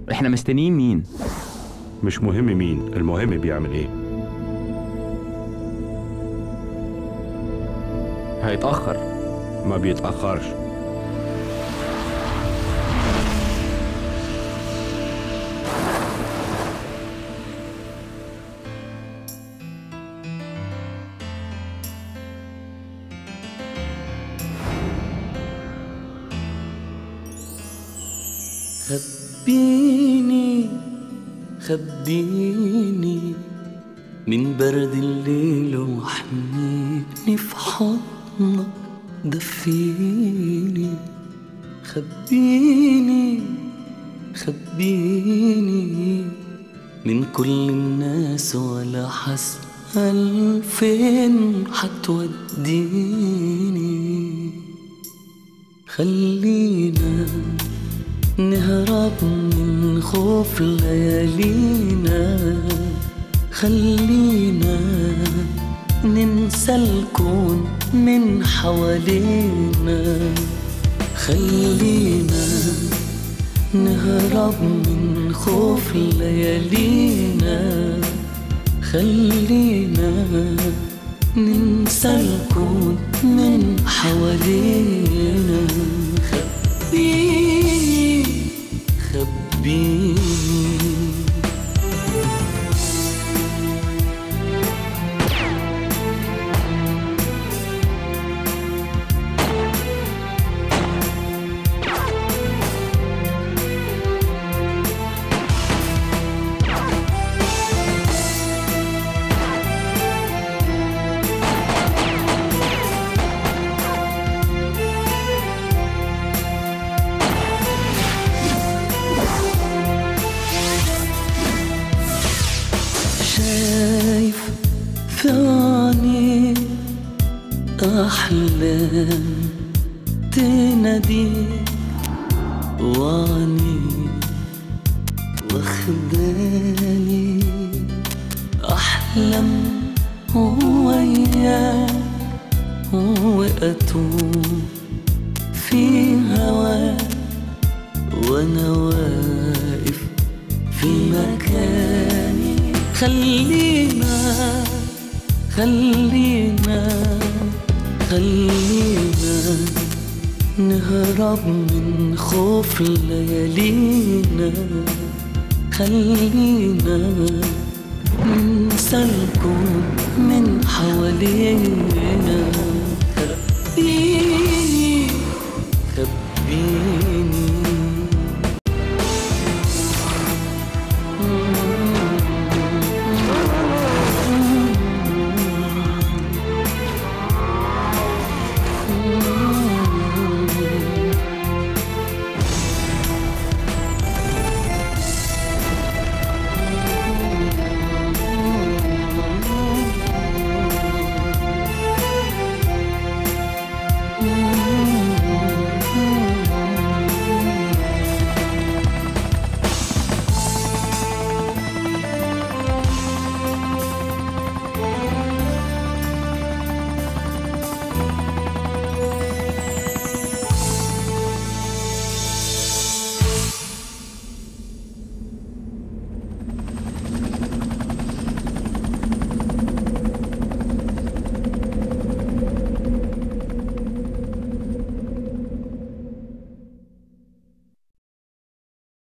احنا مستنيين مين؟ مش مهم مين، المهم بيعمل ايه. هيتأخر. ما بيتأخرش. خبيني خبيني من برد الليل واحميني في حضنك دفيني. خبيني خبيني من كل الناس ولا حسأل فين حتوديني. خلينا نهرب من خوف ليالينا، خلينا ننسى الكون من حوالينا. خلينا نهرب من خوف ليالينا، خلينا ننسى الكون من حوالينا. خبيني خبيني شايف في عيني أحلام تناديك، وعني واخداني أحلم وياك وأتوه في هواك، وأنا واقف في مكاني. خلينا خلينا خلينا نهرب من خوف ليالينا، خلينا ننسى الكون من حوالينا.